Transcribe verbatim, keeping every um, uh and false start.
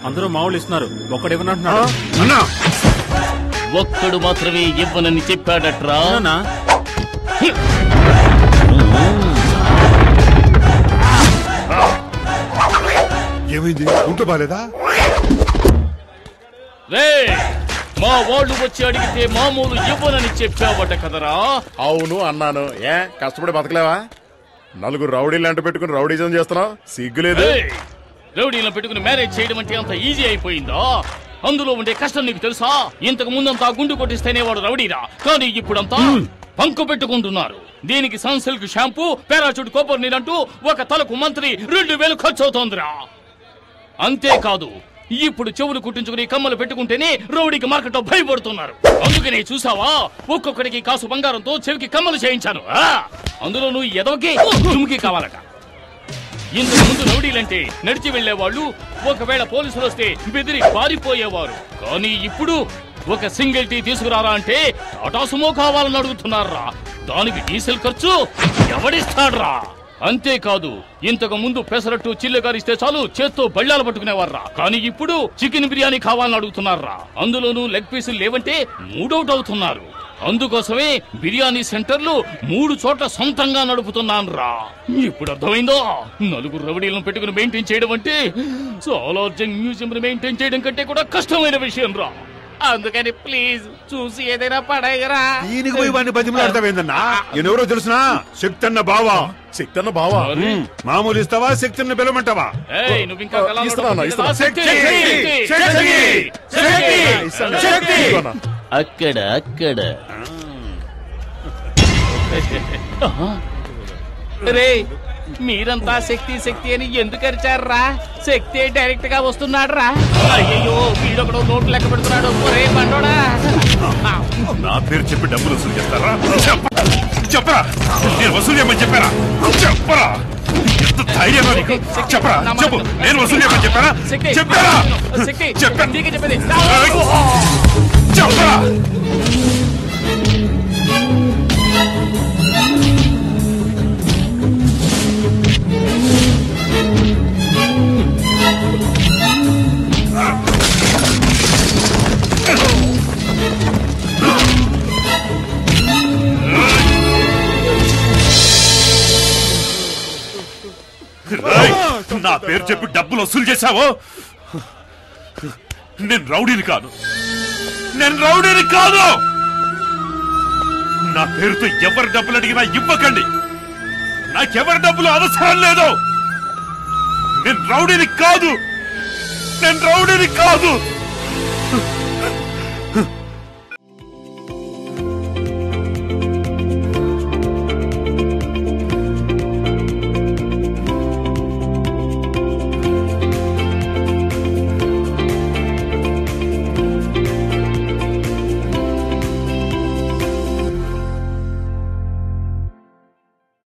అందరూ మామూలు ఇస్తున్నారు, ఒక్కడు ఇవ్వనంటున్నాడు. ఒక్కడు మాత్రమే ఇవ్వనని చెప్పాడట్రా. ఏమైంది? ఉంటూ బాలేదా? మా వాళ్ళు వచ్చి అడిగితే మామూలు ఇవ్వనని చెప్పావట కదరా. అవును అన్నాను. ఏ కష్టపడి బతకలేవా? నలుగురు రౌడీలు అంట పెట్టుకుని రౌడీజం చేస్తున్నావు, సిగ్గులేదు? రౌడీలను పెట్టుకుని మ్యారేజ్ చేయడం అంటే అంత ఈజీ అయిపోయిందా? అందులో ఉండే కష్టం నీకు తెలుసా? ఇంతకు ముందంతా గుండు కొట్టిస్తేనే వాడు రౌడీరా, కానీ ఇప్పుడంతా పంకు పెట్టుకుంటున్నారు. దీనికి సన్సిల్క్ షాంపూ, పారాచూట్ కోపర్ నీరంటూ ఒక తలకు మంత్రి రెండు వేలు ఖర్చు అవుతోందిరా. అంతేకాదు, ఇప్పుడు చెవులు కుట్టించుకుని కమ్మలు పెట్టుకుంటేనే రౌడీకి మార్కెట్లో భయపడుతున్నారు. అందుకనే చూసావా, ఒక్కొక్కడికి కాసు బంగారంతో చెవికి కమ్మలు చేయించాను. అందులో నువ్వు ఎదవకి తుమ్కి కావాలట. ఇంతకు ముందు రౌడీలంటే నడిచి వెళ్లేవాళ్ళు, ఒకవేళ పోలీసులు వస్తే బెదిరి పారిపోయేవారు. కానీ ఇప్పుడు ఒక సింగిల్ టీ తీసుకురారా అంటే టాటా సుమో కావాలని అడుగుతున్నారా. దానికి డీజిల్ ఖర్చు ఎవడిస్తాడ్రా? అంతేకాదు, ఇంతకు ముందు పెసరట్టు చిల్లగారిస్తే చాలు చేత్తో బళ్ళాలు పట్టుకునేవారా. కానీ ఇప్పుడు చికెన్ బిర్యానీ కావాలని అడుగుతున్నారా. అందులోనూ లెగ్ పీసులు లేవంటే మూడౌట్ అవుతున్నారు. అందుకోసమే బిర్యానీ సెంటర్లు మూడు చోట్ల సొంతంగా నడుపుతున్నాను రా. ఇప్పుడు అర్థమైందో? నలుగురు రౌడీలను పెట్టుకుని మెయింటైన్ చేయడం అంటే సాలార్జంగ్ మ్యూజియం మెయింటైన్ చేయడం కంటే కూడా కష్టమైన విషయం రా. అందుకని ప్లీజ్ చూసి ఏదైనా పడేయరా. దీనికి పోయి వాడిని బతిమలాడతావేందన్నా? ఎవరో తెలుసునా? శక్తన్న బావా. శక్తన్న బావా? మామూలు ఇస్తావా? శక్తిని పిలవమంటావా? నువ్వు ఇంకా అక్కడ అక్కడ రే, మీరంతా శక్తి శక్తి అని ఎందుకు అరిచారా? శక్తి డైరెక్ట్ గా వస్తున్నాడు రా. అయ్యో, వీడొకడు నోట్లు లెక్క పెడుతున్నాడు. ఒరే బండోడా, నా పేరు చెప్పి డబ్బులు వసూలు చేస్తారా? చెప్పరా, నేను వసూలు చేయమని చెప్పారా? చెప్పరా, ఎంత ధైర్యం చెప్పరా? చెప్పు, నేను వసూలు చేయమని చెప్పారా? చెప్పారా? చెప్పండి, చెప్పరా? నా పేరు చెప్పి డబ్బులు వసూలు చేశావో? నేను రౌడీని కాదు, నేను రౌడీని కాదు. నా పేరుతో ఎవరి డబ్బులు అడిగినా ఇవ్వకండి. నాకెవరి డబ్బులు అవసరం లేదు. నేను రౌడీని కాదు, నేను రౌడీని కాదు.